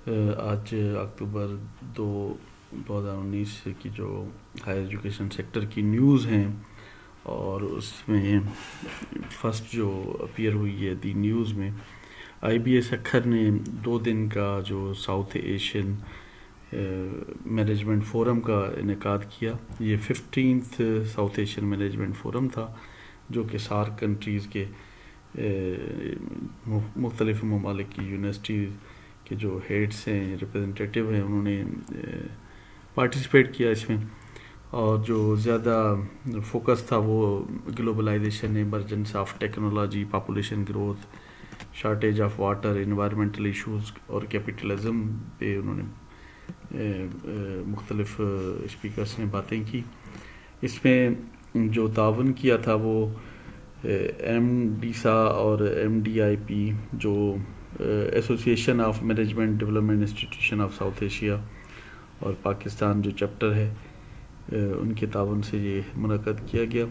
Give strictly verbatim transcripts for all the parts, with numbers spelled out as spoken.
آج اکتوبر دو دو ہزار انیس کی جو ہائر ایجوکیشن سیکٹر کی نیوز ہیں، اور اس میں فرسٹ جو اپیئر ہوئی ہے دی نیوز میں، آئی بی ایس اکھر نے دو دن کا جو ساؤتھ ایشین مینجمنٹ فورم کا انعقاد کیا۔ یہ fifteenth South Asian management forum تھا، جو کہ سارک کنٹریز کے مختلف ممالک کی یونیورسٹی کے جو ہیڈس ہیں، ریپرزنٹیٹیو ہیں، انہوں نے پارٹیسپیٹ کیا اس میں۔ اور جو زیادہ فوکس تھا وہ globalisation, emergence of technology, population growth, shortage of water, environmental issues اور کیپٹلزم پہ انہوں نے مختلف اسپیکرس نے باتیں کی۔ اس میں جو تعاون کیا تھا وہ ایم ڈیسا اور ایم ڈی آئی پی، جو association of management development institution of South Asia, اور پاکستان جو چیپٹر ہے، ان کے تعاون سے یہ منعقد کیا گیا۔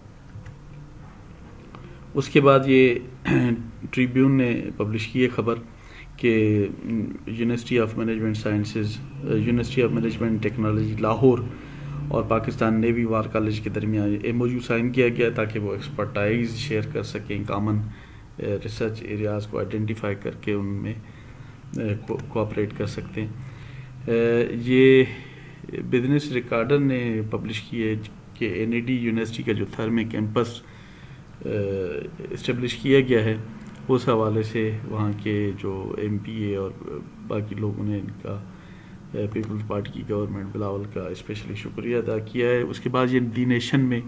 اس کے بعد یہ ٹریبیون نے پبلش کی ہے خبر کہ university of management sciences, university of management technology Lahore اور پاکستان نیوی وار کالج کے درمیان ایم او یو سائن کیا گیا تاکہ وہ ایکسپرٹائز شیئر کر سکیں، کامن ریسرچ ایریاز کو آئیڈینٹیفائی کر کے ان میں کوآپریٹ کر سکتے ہیں۔ یہ بزنس ریکارڈر نے پبلش کی ہے کہ این ای ڈی یونیورسٹی کا جو تھر میں کیمپس اسٹیبلش کیا گیا ہے، اس حوالے سے وہاں کے جو ایم پی اے اور باقی لوگوں نے ان کا پیپلز پارٹی کی گورنمنٹ بلاول کا اسپیشلی شکریہ ادا کیا ہے۔ اس کے بعد یہ دی نیشن میں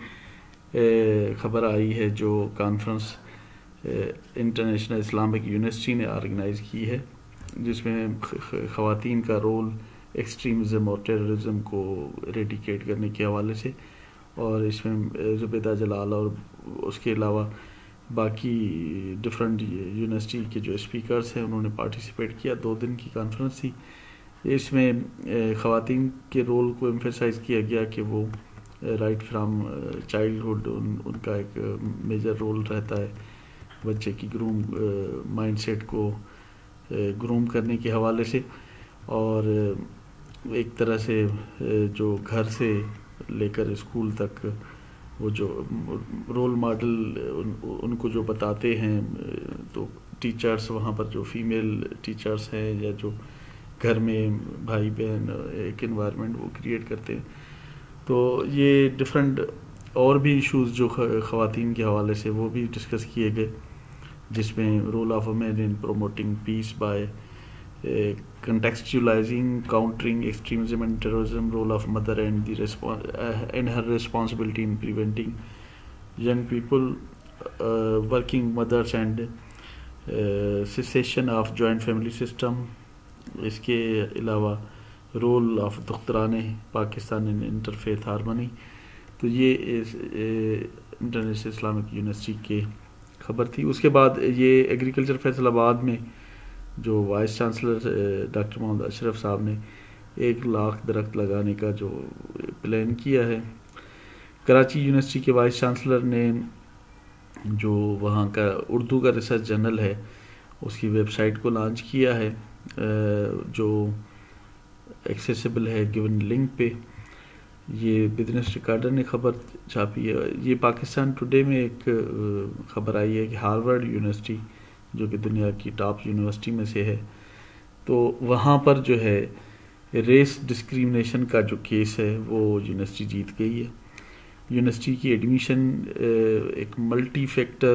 خبر آئی ہے جو کانفرنس انٹرنیشنل اسلامک یونیورسٹی نے آرگنائز کی ہے، جس میں خواتین کا رول ایکسٹریمزم اور ٹیررزم کو ریڈیکیٹ کرنے کے حوالے سے، اور اس میں زبیدہ جلال اور اس کے علاوہ باقی ڈفرینٹ یونیورسٹی کے جو اسپیکرس ہیں انہوں نے پارٹیسپیٹ کیا۔ دو دن کی کانفرنس تھی۔ اس میں خواتین کے رول کو ایمفیسائز کیا گیا کہ وہ رائٹ فرام چائلڈہڈ ان ان کا ایک میجر رول رہتا ہے بچے کی گروم مائنڈ سیٹ کو گروم کرنے کے حوالے سے، اور ایک طرح سے جو گھر سے لے کر اسکول تک وہ جو رول ماڈل ان کو جو بتاتے ہیں، تو ٹیچرس وہاں پر جو فیمیل ٹیچرس ہیں یا جو گھر میں بھائی بہن ایک انوائرمنٹ وہ کریٹ کرتے ہیں، تو یہ ڈفرینٹ اور بھی ایشوز جو خواتین کے حوالے سے وہ بھی ڈسکس کیے گئے، جس میں role of women in promoting peace by contextualizing countering extremism and terrorism, role of mother and the respons- uh, and her responsibility in preventing young people, uh, working mothers and uh, cessation of joint family system۔ اس کے علاوہ role of دختران Pakistan in interfaith harmony. تو یہ international Islamic university کے خبر تھی۔ اس کے بعد یہ ایگریکلچر فیصل آباد میں جو vice chancellor doctor Muhammad Ashraf sahab نے ایک لاکھ درخت لگانے کا جو پلان کیا ہے، کراچی یونیورسٹی کے وائس چانسلر نے جو وہاں کا اردو کا ریسرچ جرنل ہے اس کی ویب سائٹ کو لانچ کیا ہے، جو ایکسیسیبل ہے گیون لنک پہ۔ یہ بزنس ریکارڈر نے خبر چھاپی ہے۔ یہ پاکستان ٹوڈے میں ایک خبر آئی ہے کہ ہارورڈ یونیورسٹی جو کہ دنیا کی ٹاپ یونیورسٹی میں سے ہے، تو وہاں پر جو ہے ریس ڈسکریمنیشن کا جو کیس ہے وہ یونیورسٹی جیت گئی ہے۔ یونیورسٹی کی ایڈمیشن ایک ملٹی فیکٹر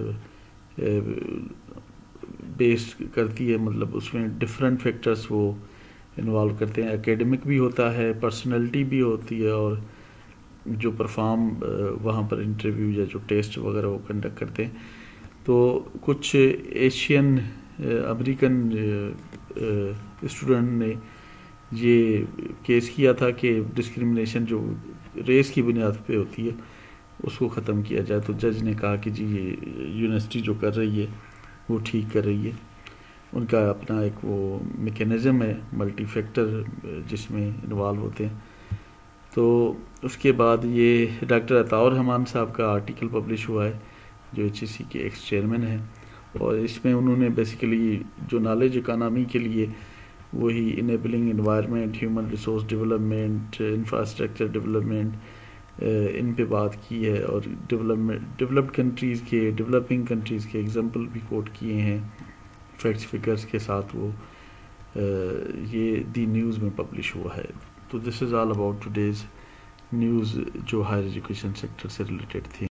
بیس کرتی ہے، مطلب اس میں ڈفرینٹ فیکٹرز وہ انوالو کرتے ہیں، اکیڈمک بھی ہوتا ہے، پرسنالٹی بھی ہوتی ہے، اور جو پرفارم وہاں پر انٹرویو یا جو ٹیسٹ وغیرہ وہ کنڈکٹ کرتے ہیں۔ تو کچھ ایشین امریکن اسٹوڈنٹ نے یہ کیس کیا تھا کہ ڈسکریمنیشن جو ریس کی بنیاد پہ ہوتی ہے اس کو ختم کیا جائے، تو جج نے کہا کہ جی یہ یونیورسٹی جو کر رہی ہے وہ ٹھیک کر رہی ہے، ان کا اپنا ایک وہ میکینزم ہے ملٹی فیکٹر جس میں انوالو ہوتے ہیں۔ تو اس کے بعد یہ ڈاکٹر عطاء الرحمان صاحب کا آرٹیکل پبلش ہوا ہے جو ایچ ای سی کے ایکس چیئرمین ہیں، اور اس میں انہوں نے بیسیکلی جو نالج اکانومی کے لیے وہی enabling environment, human resource development, infrastructure development, ان پہ بات کی ہے، اور ڈیولپمنٹ ڈیولپڈ کنٹریز کے ڈیولپنگ کنٹریز کے ایگزامپل بھی کوٹ کیے ہیں فیکٹس فگرس کے ساتھ. وہ یہ دی نیوز میں پبلش ہوا ہے. تو this is all about today's news جو ہائر ایجوکیشن سیکٹر سے ریلیٹڈ تھی.